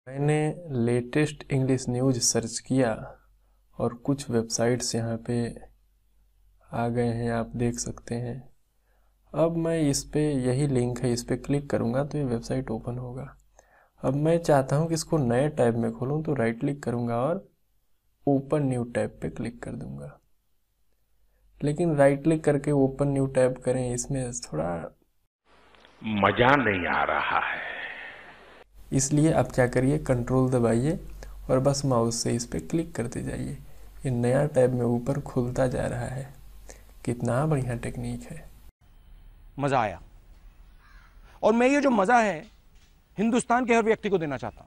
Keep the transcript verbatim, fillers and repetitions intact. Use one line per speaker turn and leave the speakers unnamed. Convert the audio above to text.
मैंने latest English news search किया और कुछ वेबसाइट्स यहाँ पे आ गए हैं, आप देख सकते हैं। अब मैं इस पे, यही लिंक है, इस पे क्लिक करूँगा तो ये वेबसाइट ओपन होगा। अब मैं चाहता हूँ कि इसको नए टैब में खोलूँ, तो राइट क्लिक करूँगा और ओपन न्यू टैब पे क्लिक कर दूँगा। लेकिन राइट क्लिक करके ओपन न्यू टैब करें, इसमें थोड़ा
मजा नहीं आ रहा है।
इसलिए आप क्या करिए, कंट्रोल दबाइए और बस माउस से इस पे क्लिक करते जाइए। ये नया टैब में ऊपर खुलता जा रहा है। कितना बढ़िया टेक्निक है।
मजा आया, और मैं ये जो मजा है हिंदुस्तान के हर व्यक्ति को देना चाहता हूं।